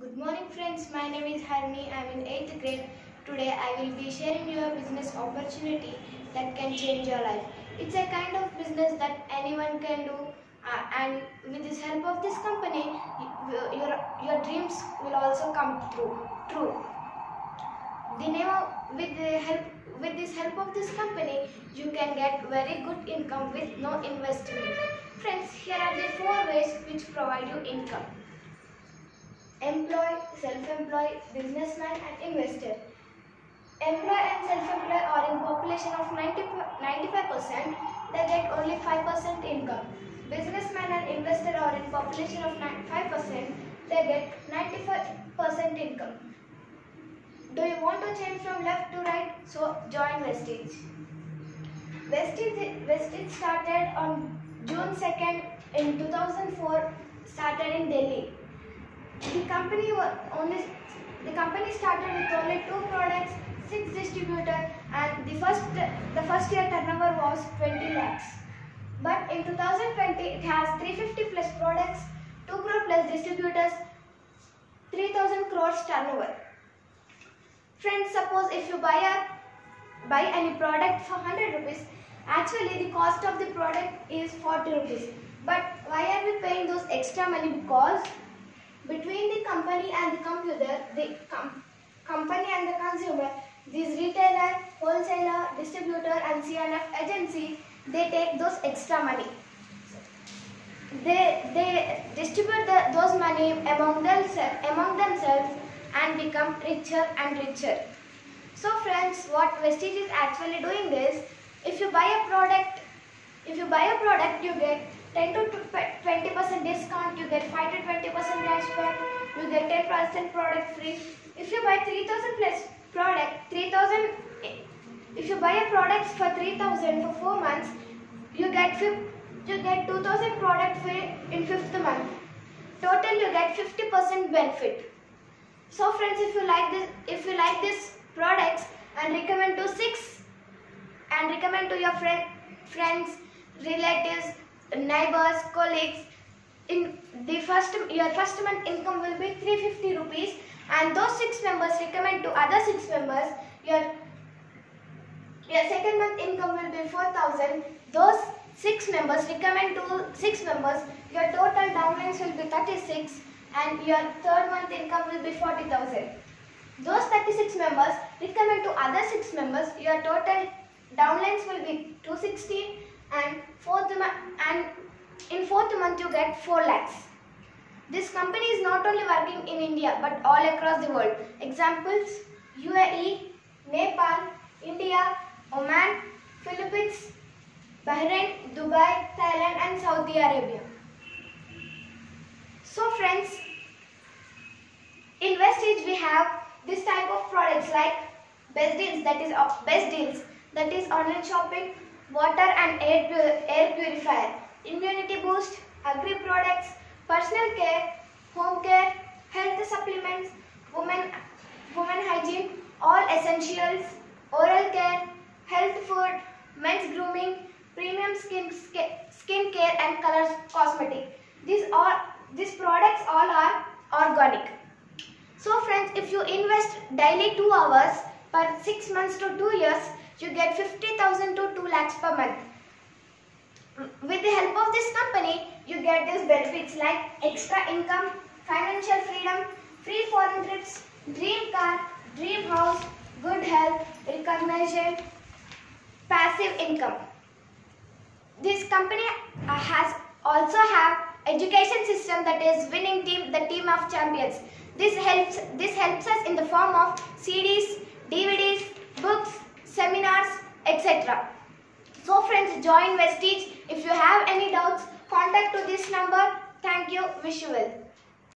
Good morning friends, my name is Harni. I am in 8th grade. Today I will be sharing you a business opportunity that can change your life. It's a kind of business that anyone can do and with the help of this company, your dreams will also come true. The name of, with this help of this company, you can get very good income with no investment. Friends, here are the 4 ways which provide you income. Employee, self-employed, businessman and investor. Employee and self-employed are in population of 95%, they get only 5% income. Businessman and investor are in population of 5%, they get 95% income. Do you want to change from left to right? So join Vestige. Vestige started on June 2nd in 2004, started in Delhi. The company started with only 2 products, 6 distributors, and the first year turnover was 20 lakhs. But in 2020 it has 350 plus products, 2 crore plus distributors, 3000 crores turnover. Friends, suppose if you buy any product for 100 rupees, actually the cost of the product is 40 rupees. But why are we paying those extra money? Because between the company and the computer, the company and the consumer, these retailer, wholesaler, distributor and C&F agency, they take those extra money. They distribute those money among themselves and become richer and richer. So friends, what Vestige is actually doing is, if you buy a product, you get 10 to 20% discount, you get 5 to 20% cashback, you get 10% product free. If you buy 3000 plus product, if you buy a product for 3000 for 4 months, you get 2000 product free in 5th month. Total you get 50% benefit. So friends, if you like this products and recommend to your friends, relatives, neighbors, colleagues, your first month income will be 350 rupees, and those 6 members recommend to other 6 members, your second month income will be 4000. Those 6 members recommend to 6 members, your total downlines will be 36, and your third month income will be 40,000. Those 36 members recommend to other 6 members, your total downlines will be 216, and in 4th month you get 4 lakhs. This company is not only working in India but all across the world. Examples: UAE, Nepal, India, Oman, Philippines, Bahrain, Dubai, Thailand and Saudi Arabia. So friends, in Vestige we have this type of products like Best Deals, that is online shopping, water and air purifier, immunity boost, agri products, personal care, home care, health supplements, women hygiene, all essentials, oral care, health food, men's grooming, premium skin care and color cosmetic. These products all are organic. So friends, if you invest daily 2 hours per 6 months to 2 years, you get 50,000 to 2 lakhs per month. With the help of this company, you get these benefits like extra income, financial freedom, free foreign trips, dream car, dream house, good health, recognition, passive income. This company also have education system, that is winning team, the team of champions. This helps us in the form of CDs, DVDs, books, seminars, etc. So friends, join Vestige. If you have any doubts, contact to this number. Thank you. Wish you well.